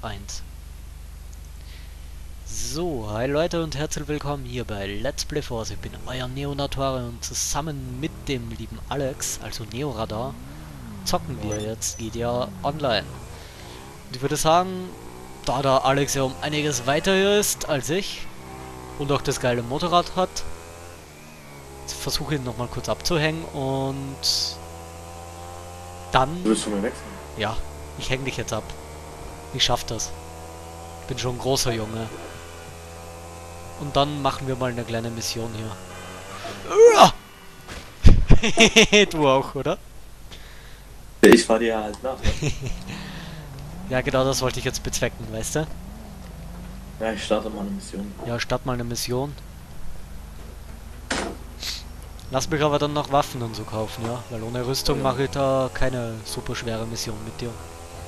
1. So, hi Leute und herzlich willkommen hier bei Let's Play Force. Ich bin euer Neonatore und zusammen mit dem lieben Alex, also Neoradar, zocken wir jetzt GTA Online. Und ich würde sagen, da der Alex ja um einiges weiter ist als ich und auch das geile Motorrad hat, versuche ich ihn nochmal kurz abzuhängen und dann... Du willst von mir wechseln? Ja, ich häng dich jetzt ab. Ich schaff das. Ich bin schon ein großer Junge. Und dann machen wir mal eine kleine Mission hier. Du auch, oder? Ich fahr dir halt nach. Ne? Ja, genau das wollte ich jetzt bezwecken, weißt du? Ja, ich starte mal eine Mission. Ja, start mal eine Mission. Lass mich aber dann noch Waffen und so kaufen, ja? Weil ohne Rüstung mache ich da keine super schwere Mission mit dir.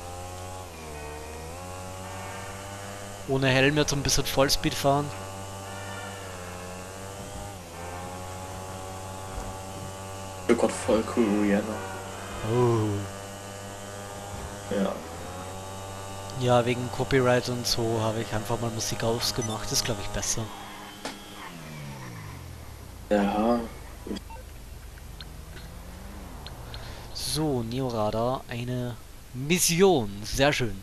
Ohne Helm jetzt ein bisschen Vollspeed fahren. Oh Gott, voll cool, Rihanna. Oh. Ja. Ja, wegen Copyright und so habe ich einfach mal Musik ausgemacht. Ist, glaube ich, besser. Ja. So, Neoradar, eine Mission. Sehr schön.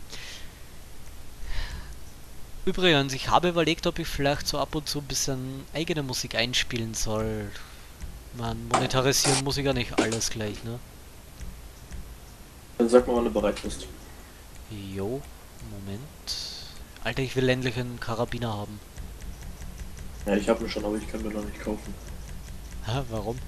Übrigens, ich habe überlegt, ob ich vielleicht so ab und zu ein bisschen eigene Musik einspielen soll. Man, monetarisieren muss ich ja nicht alles gleich, ne? Dann sag mal, wann du bereit bist. Jo, Moment. Alter, ich will endlich einen Karabiner haben. Ja, ich habe ihn schon, aber ich kann mir noch nicht kaufen. Hä, warum?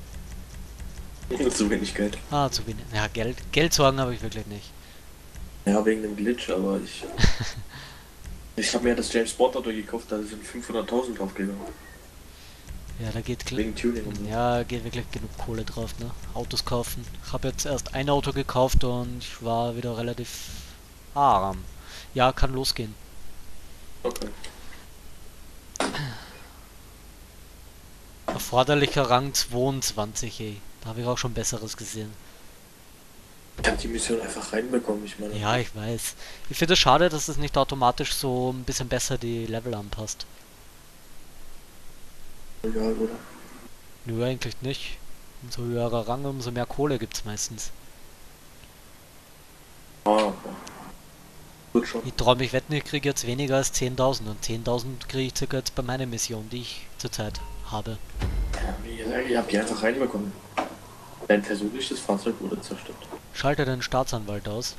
Zu wenig Geld. Ah, zu wenig. Ja, Geldsorgen habe ich wirklich nicht. Ja, wegen dem Glitch, aber ich habe mir das James Bond Auto gekauft, da sind 500.000 draufgegangen. Ja, da geht Wegen Tuning und so. ja, geht wirklich genug Kohle drauf, ne? Autos kaufen. Ich habe jetzt erst ein Auto gekauft und ich war wieder relativ arm. Ja, kann losgehen. Okay. Erforderlicher Rang 22, ey. Da habe ich auch schon Besseres gesehen. Ich habe die Mission einfach reinbekommen, ich meine. Ja, ich weiß. Ich finde es schade, dass es nicht automatisch so ein bisschen besser die Level anpasst. Egal, oder? Nö, eigentlich nicht. Umso höherer Rang, umso mehr Kohle gibt's meistens. Ah, gut schon. Ich traue mich wetten, ich kriege jetzt weniger als 10.000 und 10.000 kriege ich circa jetzt bei meiner Mission, die ich zurzeit habe. Ja, wie gesagt, ich habe die einfach reinbekommen. Dein persönliches Fahrzeug wurde zerstört. Schalte den Staatsanwalt aus.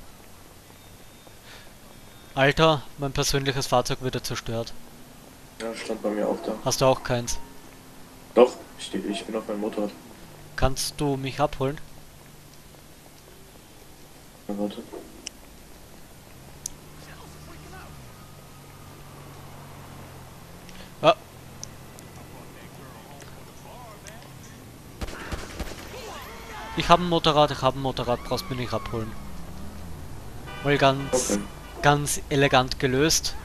Alter, mein persönliches Fahrzeug wurde zerstört. Ja, stand bei mir auch da. Hast du auch keins? Doch, ich bin auf meinem Motorrad. Kannst du mich abholen? Na, warte. Ah. Ich habe ein Motorrad, brauchst mich nicht abholen. Mal Okay. ganz elegant gelöst.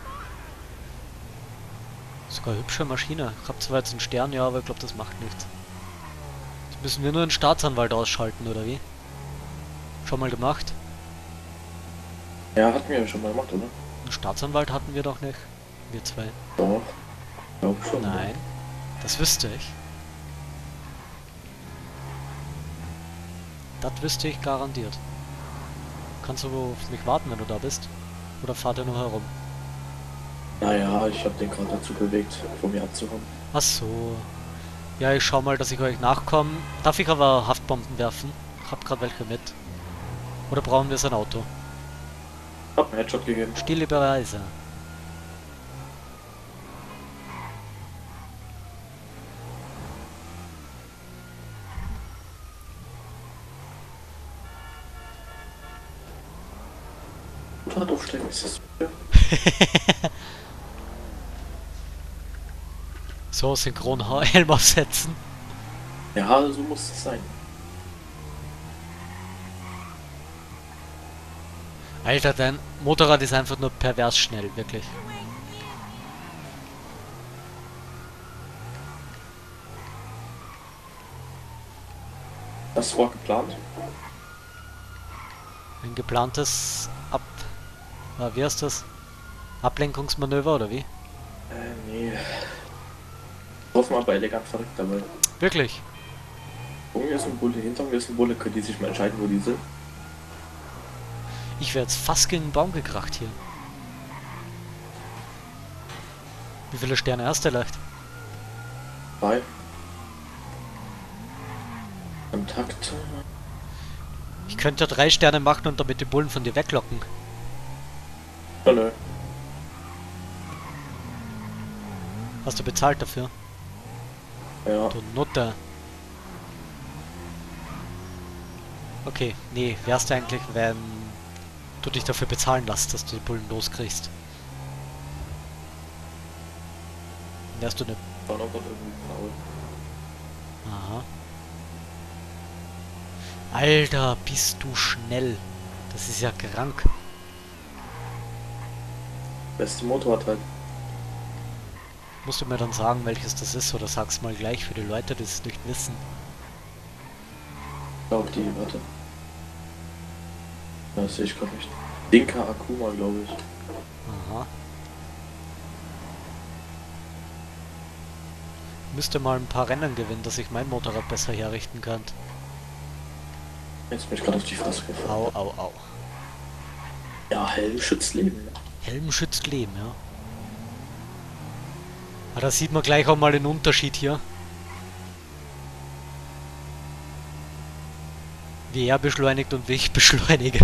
Sogar eine hübsche Maschine. Ich habe zwar jetzt einen Stern, ja, aber ich glaube, das macht nichts. Jetzt müssen wir nur einen Staatsanwalt ausschalten, oder wie? Schon mal gemacht? Ja, hatten wir ja schon mal gemacht, oder? Einen Staatsanwalt hatten wir doch nicht. Wir zwei. Doch. Glaub schon. Nein. Das wüsste ich. Das wüsste ich garantiert. Kannst du auf mich warten, wenn du da bist? Oder fahrt ihr nur herum? Naja, ich habe den gerade dazu bewegt, von mir abzuhauen. Ach so. Ja, ich schau mal, dass ich euch nachkomme. Darf ich aber Haftbomben werfen? Ich hab grad welche mit. Oder brauchen wir sein Auto? Hab einen Headshot gegeben. Stille Reise. Motorrad aufsteigen, ist das so? So, Synchron-Helm aufsetzen. Ja, so muss es sein. Alter, dein Motorrad ist einfach nur pervers schnell, wirklich. Das war geplant. Ein geplantes wie heißt das? Ablenkungsmanöver oder wie? Nee. Hoffen wir aber elegant verrückt dabei. Wirklich? Vor mir ist ein Bulle, hinter mir ist ein Bulle, könnt ihr sich mal entscheiden, wo die sind? Ich wäre jetzt fast gegen den Baum gekracht hier. Wie viele Sterne hast du leicht? 2. Kontakt. Ich könnte 3 Sterne machen und damit die Bullen von dir weglocken. Oh, nö. Hast du bezahlt dafür? Ja. Du Nutte. Okay, nee, wärst du eigentlich, wenn du dich dafür bezahlen lässt, dass du die Bullen loskriegst? Wärst du ne... War noch was irgendwie faul. Aha. Alter, bist du schnell. Das ist ja krank. Beste Motorrad halt. Musst du mir dann sagen, welches das ist, oder sag's mal gleich für die Leute, die es nicht wissen. Ich glaube die, warte. Das sehe ich gerade nicht. Dinka Akuma, glaube ich. Aha. Müsste mal ein paar Rennen gewinnen, dass ich mein Motorrad besser herrichten kann. Jetzt bin ich gerade auf die Fresse gefallen. Au, au, au. Ja, Helm schützt Leben. Helm schützt Leben, ja. Ah, da sieht man gleich auch mal den Unterschied hier. Wie er beschleunigt und wie ich beschleunige.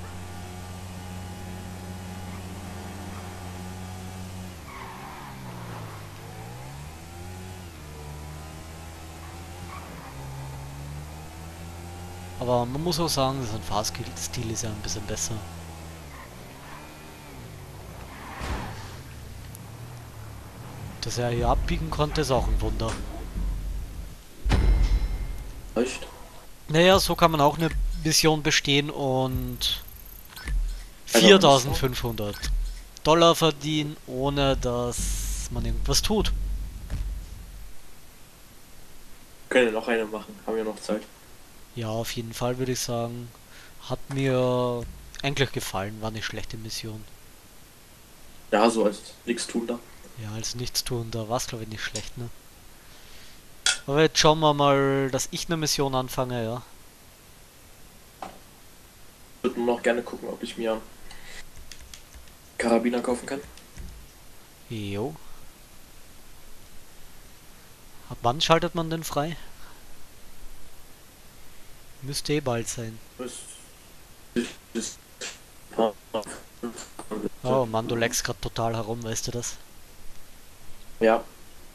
Aber man muss auch sagen, sein Fahrstil ist ja ein bisschen besser. Dass er hier abbiegen konnte, ist auch ein Wunder. Echt? Naja, so kann man auch eine Mission bestehen und Also, 4.500 Dollar verdienen, ohne dass man irgendwas tut. Können wir noch eine machen, haben wir noch Zeit. Ja, auf jeden Fall würde ich sagen. Hat mir eigentlich gefallen, war eine schlechte Mission. Ja, so als nichts tun da. Ja, als Nichtstuender war es glaube ich nicht schlecht, ne? Aber jetzt schauen wir mal, dass ich eine Mission anfange, ja. Ich würde nur noch gerne gucken, ob ich mir Karabiner kaufen kann. Jo. Ab wann schaltet man denn frei? Müsste eh bald sein. Das Oh Mann, du leckst grad total herum, weißt du das? ja,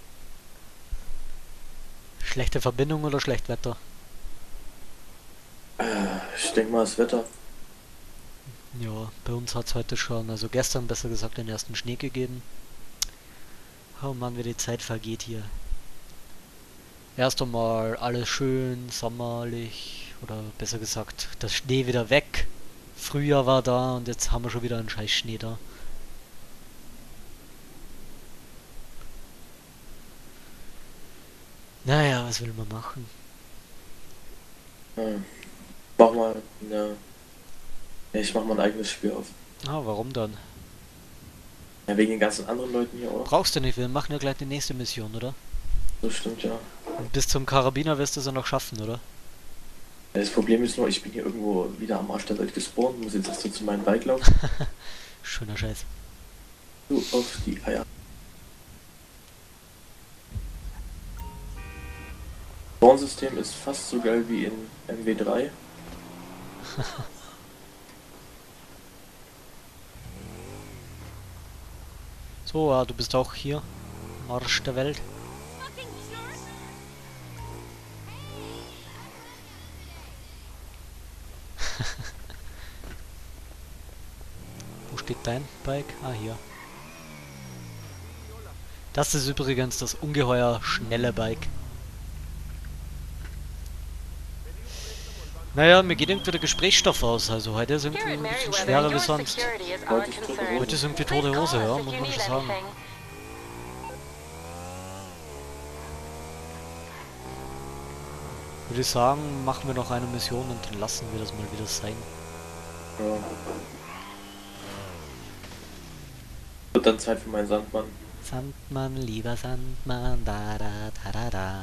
Schlechte Verbindung oder schlecht Wetter? ich denke mal das Wetter. Ja, bei uns hat es heute schon, also gestern besser gesagt, den ersten Schnee gegeben. Oh Mann, wie die Zeit vergeht hier. Erst einmal alles schön, sommerlich, oder besser gesagt, der Schnee wieder weg. Frühjahr war da und jetzt haben wir schon wieder einen scheiß Schnee da. Naja, was will man machen? Mach mal eine. Ja, ich mach mal ein eigenes Spiel auf. Ah, warum dann? Ja, wegen den ganzen anderen Leuten hier, oder? Brauchst du nicht, wir machen ja gleich die nächste Mission, oder? Das stimmt, ja. Und bis zum Karabiner wirst du es ja noch schaffen, oder? Ja, das Problem ist nur, ich bin hier irgendwo wieder am Arsch der Welt gespawnt, muss jetzt erst so zu meinem Bike laufen. Schöner Scheiß. Du auf die Eier. Spawn-System ist fast so geil wie in MW3. So, du bist auch hier. Am Arsch der Welt. Wo steht dein Bike? Ah, hier. Das ist übrigens das ungeheuer schnelle Bike. Naja, mir geht irgendwie der Gesprächsstoff aus. Also heute ist irgendwie ein bisschen schwerer wie sonst. Heute ist irgendwie tote Hose, ja, muss man schon sagen. Würde ich sagen, machen wir noch eine Mission und dann lassen wir das mal wieder sein. Ja. dann Zeit für meinen Sandmann. Sandmann, lieber Sandmann, da da da da da.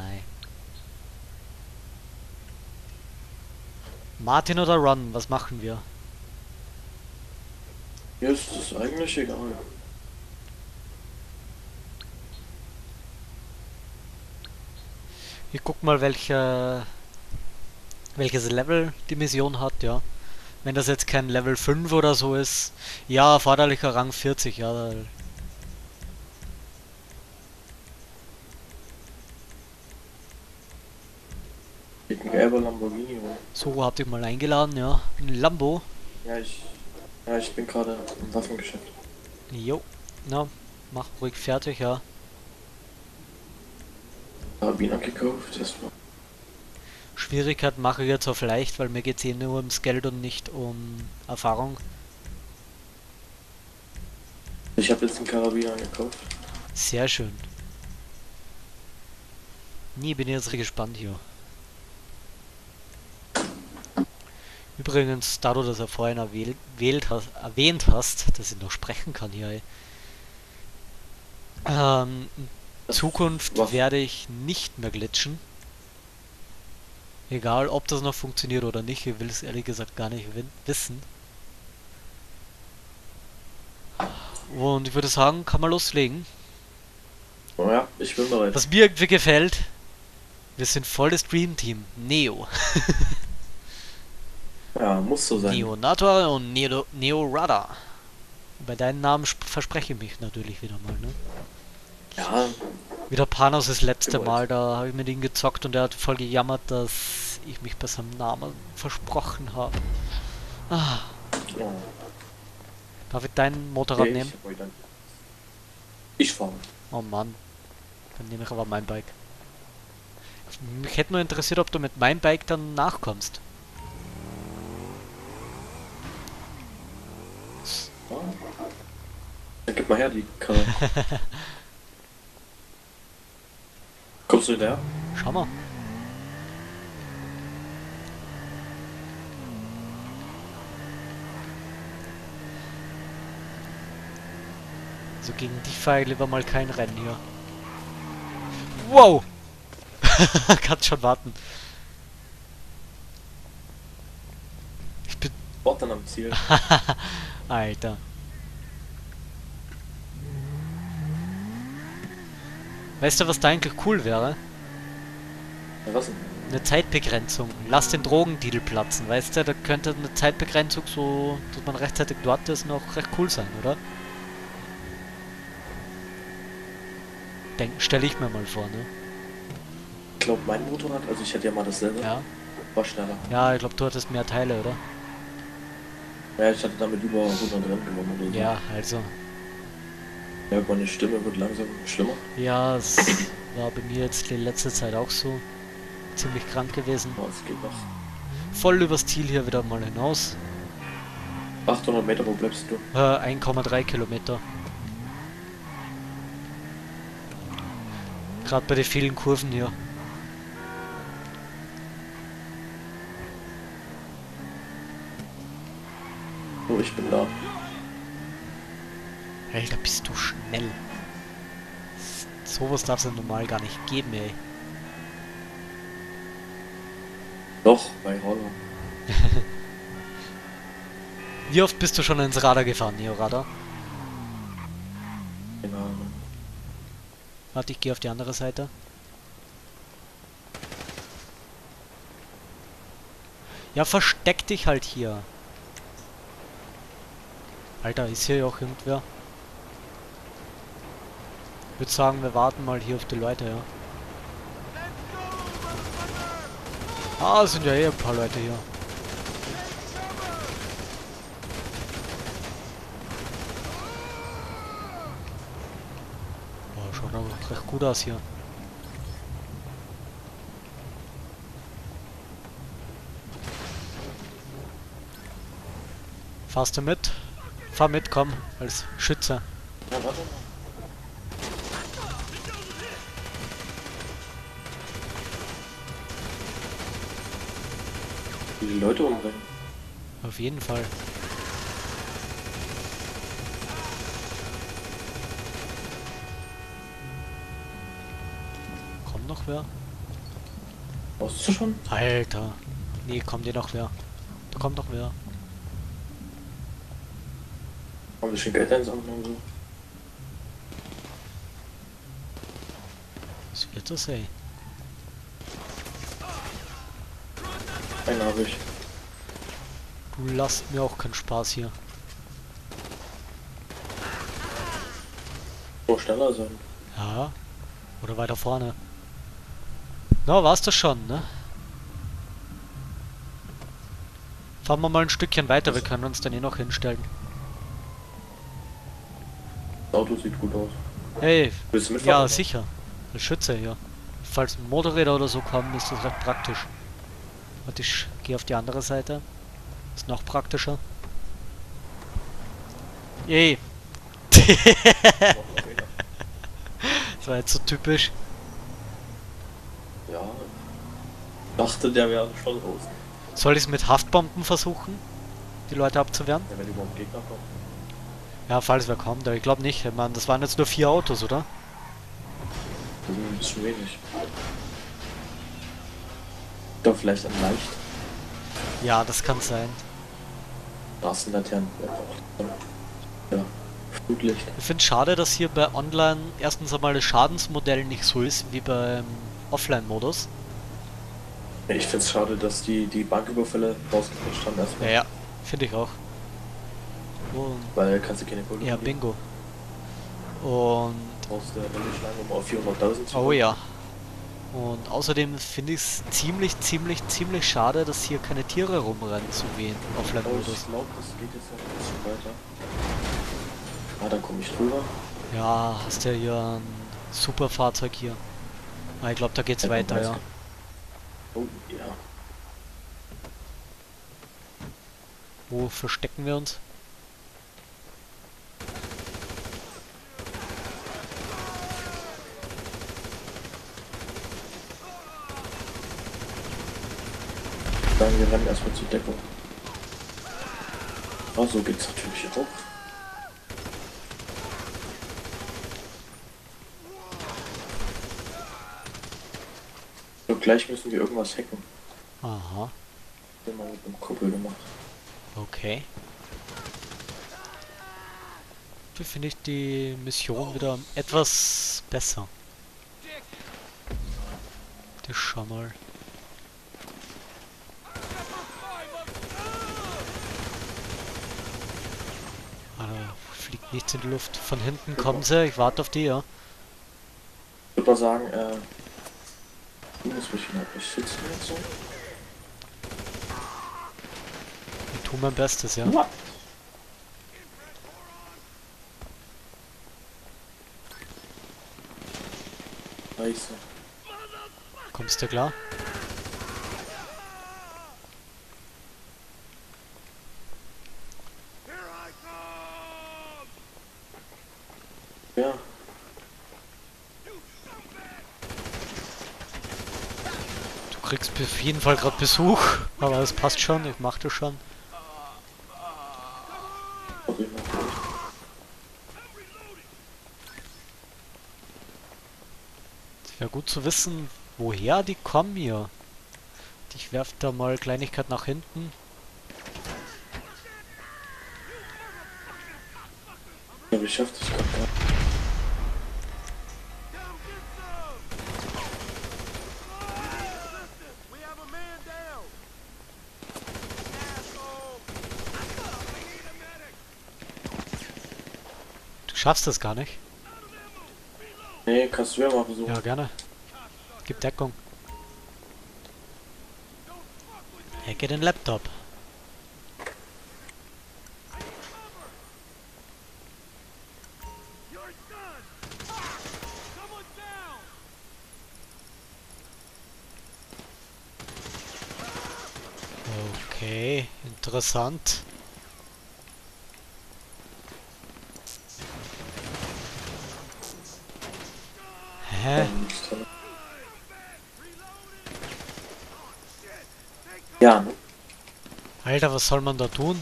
Martin oder Ron, was machen wir? Mir ist das eigentlich egal. Ich guck mal, welches Level die Mission hat, ja. Wenn das jetzt kein Level 5 oder so ist, ja, erforderlicher Rang 40, ja. Geht ein gelber Lamborghini rum. So, habt ihr mal eingeladen, ja. Ein Lambo. Ja, ich bin gerade im Waffengeschäft. Jo, na, mach ruhig fertig, ja. Karabiner gekauft, erstmal. Schwierigkeit mache ich jetzt auf leicht, weil mir geht's eh nur ums Geld und nicht um Erfahrung. Ich habe jetzt einen Karabiner gekauft. Sehr schön. Nie bin ich jetzt richtig gespannt hier. Übrigens, da du das ja vorhin erwähnt hast, dass ich noch sprechen kann hier, ey. In Zukunft Was? werde ich nicht mehr glitschen. Egal, ob das noch funktioniert oder nicht, ich will es ehrlich gesagt gar nicht wissen. Und ich würde sagen, kann man loslegen. Oh ja, ich bin bereit. Was mir irgendwie gefällt, wir sind voll das Dream Team. Neo. Ja, muss so sein. Neonator und Neo Radar. Bei deinen Namen verspreche ich mich natürlich wieder mal, ne? Ja, Wieder Panos das letzte Gewollt. Mal, da habe ich mit ihm gezockt und er hat voll gejammert, dass ich mich bei seinem Namen versprochen habe. Ah, ja. darf ich dein Motorrad nehmen? Ich fahre. Oh Mann, dann nehme ich aber mein Bike. Mich hätte nur interessiert, ob du mit meinem Bike dann nachkommst. Ja. Dann gib mal her die Karre. Kommst du hinterher? Schau mal. Also gegen dich fahre ich lieber mal kein Rennen hier. Wow! Kannst schon warten. Ich bin... Ort dann am Ziel. Alter. Weißt du, was da eigentlich cool wäre? Ja, was denn? Eine Zeitbegrenzung. Lass den Drogendeal platzen, weißt du? Da könnte eine Zeitbegrenzung so, dass man rechtzeitig dort ist, noch recht cool sein, oder? Stelle ich mir mal vor, ne? Ich glaube, mein Motorrad, also ich hatte ja mal dasselbe, Ja. war schneller. Ja, ich glaube, du hattest mehr Teile, oder? Ja, ich hatte damit über 100 Rennen gewonnen oder so. Ja, also. Ja, meine Stimme wird langsam schlimmer. Ja, es war bei mir jetzt die letzte Zeit auch so. Ziemlich krank gewesen. Aber es geht noch. Voll übers Ziel hier wieder mal hinaus. 800 Meter, wo bleibst du? 1,3 Kilometer. Gerade bei den vielen Kurven hier. Oh, ich bin da. Alter, bist du schnell. Sowas darf es ja normal gar nicht geben, ey. Doch, bei Holland. Wie oft bist du schon ins Radar gefahren, Neo Radar? Genau. Warte, ich gehe auf die andere Seite. Ja, versteck dich halt hier. Alter, ist hier ja auch irgendwer? Ich würde sagen, wir warten mal hier auf die Leute, ja. Ah, es sind ja eh ein paar Leute hier. Boah, schaut aber recht gut aus hier. Fahrst du mit? Fahr mit, komm, als Schütze. Ja, warte. Wie die Leute umbringen. Auf jeden Fall. Kommt noch wer? Brauchst du schon? Alter. Nee, kommt dir noch wer. Da kommt noch wer. Haben ein bisschen Geld einsammeln und so. Was wird das, ey? Einen habe ich. Du lasst mir auch keinen Spaß hier. So schneller sein. Ja. Oder weiter vorne. Na, war's das schon, ne? Fahren wir mal ein Stückchen weiter, wir können uns dann eh noch hinstellen. Das Auto sieht gut aus. Hey, Willst du mitfahren? ja, sicher. Als Schütze hier. Falls Motorräder oder so kommen, ist das recht praktisch. Warte, ich gehe auf die andere Seite. Ist noch praktischer. Yay. Das war jetzt so typisch. Ja. Dachte, der wäre schon raus. Soll ich es mit Haftbomben versuchen, die Leute abzuwehren? Ja, wenn überhaupt Gegner kommen. Ja, falls wer kommt, aber ich glaube nicht. Ich meine, das waren jetzt nur 4 Autos, oder? Das ist ein bisschen wenig. Doch vielleicht ein leicht. Ja, das kann sein. Straßenlaternen. Ja. Flutlicht. Ich finde es schade, dass hier bei Online erstens einmal das Schadensmodell nicht so ist wie beim Offline-Modus. Ich finde es schade, dass die Banküberfälle rausgefischt haben erstmal. Ja, finde ich auch. Und Weil kannst du keine Kohle ja, verdienen. Bingo. Und Brauchst du Wendeschlangen, um auf 400.000 zu oh kommen. ja. Und außerdem finde ich es ziemlich schade, dass hier keine Tiere rumrennen, so wie in Oh, Offline-Modus. ich glaube, das geht jetzt noch ein bisschen weiter. Ah, da komme ich drüber. Ja, hast ja hier ein super Fahrzeug hier. Ah, ich glaube, da geht's weiter, ja. Oh, ja. Wo verstecken wir uns? Sagen wir rennen erstmal zur Deckung. Ah, so geht's natürlich auch. So, gleich müssen wir irgendwas hacken. Aha, Das haben wir mit einem Kuppel gemacht. okay. Hier finde ich die Mission wieder etwas besser. Das schau mal. Ah, da fliegt nichts in die Luft. Von hinten kommen sie, ich warte auf die, ja. Ich würde mal sagen, du musst mich halt nicht schützen jetzt so. Ich tue mein Bestes, ja. What? Scheiße. Kommst du klar? Ja. Du kriegst auf jeden Fall gerade Besuch, aber es passt schon, ich mach das schon. Hab ich noch durch. Es wäre gut zu wissen, woher die kommen hier. Ich werf da mal Kleinigkeit nach hinten. Ja, ich schaff das gerade. Ja. Du schaffst das gar nicht. Nee, kannst du ja mal versuchen. Ja, gerne. Gib Deckung. Hacke den Laptop. Okay, interessant. Hä? Nichts drin. Ja, ne? Alter, was soll man da tun?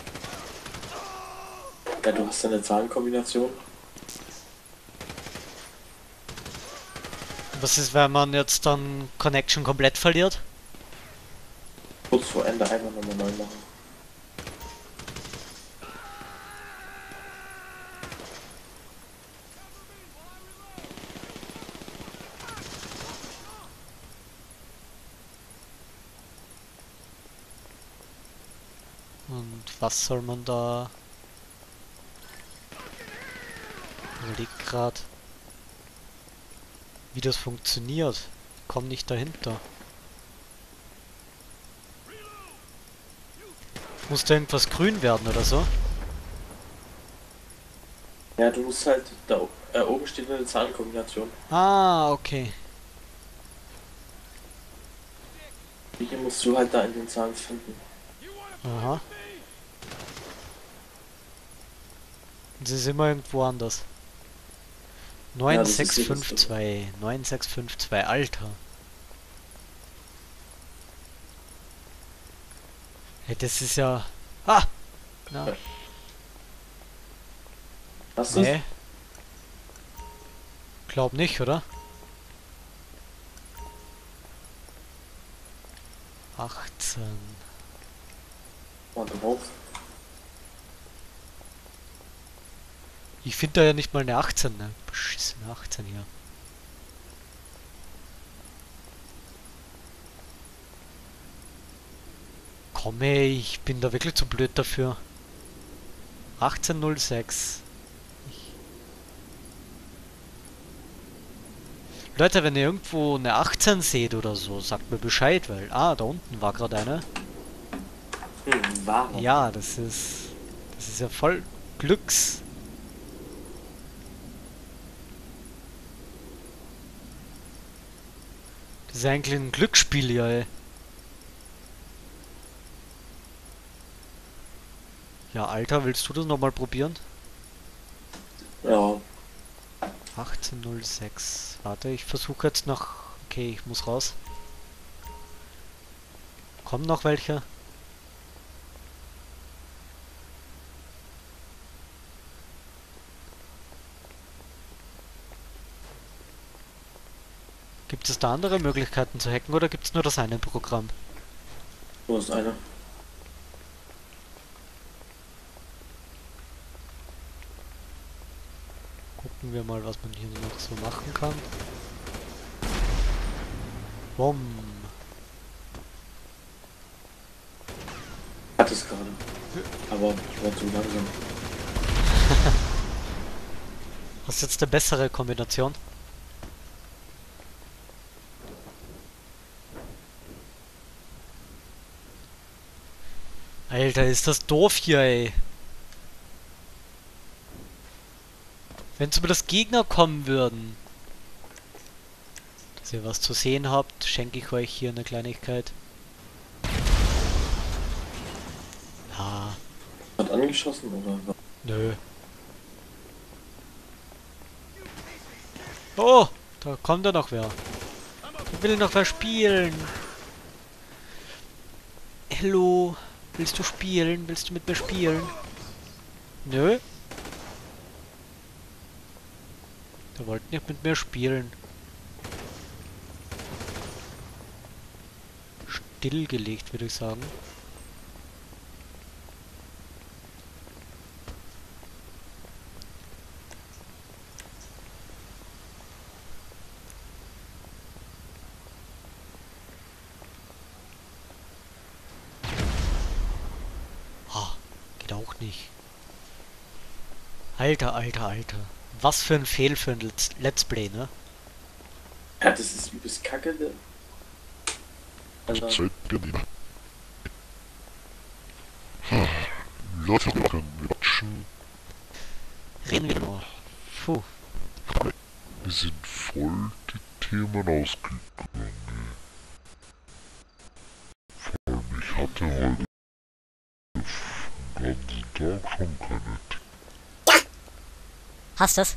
Ja, du hast eine Zahlenkombination. Was ist, wenn man jetzt dann Connection komplett verliert? Kurz vor Ende einfach nochmal neu machen. Und was soll man da... Überleg grad, wie das funktioniert. Komm nicht dahinter. Muss da irgendwas grün werden oder so? Ja, du musst halt, da oben steht eine Zahlenkombination. Ah, okay. Die musst du halt da in den Zahlen finden. Aha. Und sie sind immer irgendwo anders. Ja, das ist hier das 9652. 9652, Alter. Hey, das ist ja... Ah! Na, Ja. Hast du es? nee. Glaub nicht, oder? 18. Mal drauf. Ich finde da ja nicht mal eine 18, ne? Beschissene 18 hier. Komm ey, ich bin da wirklich zu blöd dafür. 1806. Leute, wenn ihr irgendwo eine 18 seht oder so, sagt mir Bescheid, weil... Ah, da unten war gerade eine. Warum? Ja, das ist... Das ist ja voll Glücks... Das ist eigentlich ein Glücksspiel, ja, ey. Ja, Alter, willst du das nochmal probieren? Ja, 1806. Warte, ich versuche jetzt noch... Okay, ich muss raus. Kommen noch welche? Gibt es da andere Möglichkeiten zu hacken oder gibt es nur das eine Programm? wo ist eine? Gucken wir mal, was man hier noch so machen kann. Bumm. Ich hatte es gerade. Aber ich war zu langsam. Was ist jetzt eine bessere Kombination? Alter, ist das doof hier, ey. Wenn zumindest Gegner kommen würden. Dass ihr was zu sehen habt, schenke ich euch hier eine Kleinigkeit. Ja, Hat angeschossen oder was? nö. Oh, da kommt ja noch wer. Da will noch wer spielen. Hallo, willst du spielen? Willst du mit mir spielen? Nö. Der wollte nicht mit mir spielen. Stillgelegt, würde ich sagen. Ah, geht auch nicht. Alter, alter, alter. Was für ein Fehl für ein Let's Play, ne? Ja, das ist übelst kacke, ne? Alter. Zeit genommen. Leute machen Watschen. Reden wir mal. Puh. Wir sind voll die Themen ausgegangen. Vor allem ich hatte heute den ganzen Tag schon keine Hast das?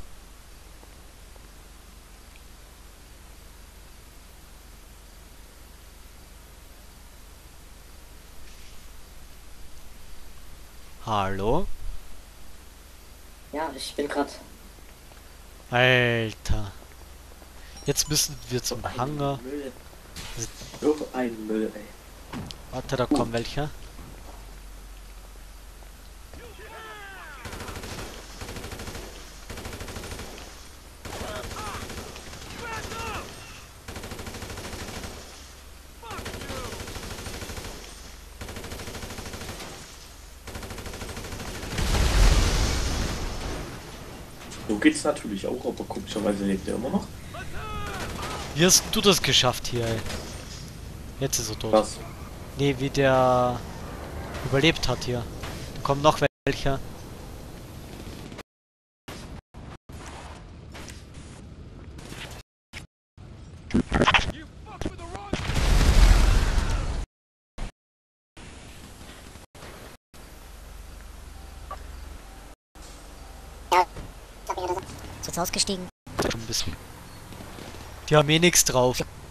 Hallo? Ja, ich bin gerade. Alter. Jetzt müssen wir zum Hangar. Müll. So ein Müll, ey. Warte, da kommen welche. So geht's natürlich auch, aber komischerweise lebt er immer noch. Wie hast du das geschafft hier, ey? Jetzt ist er tot. Was? Nee, wie der überlebt hat hier. Da kommen noch welche. Ist jetzt ausgestiegen. Schon ein bisschen. Die haben eh nichts drauf.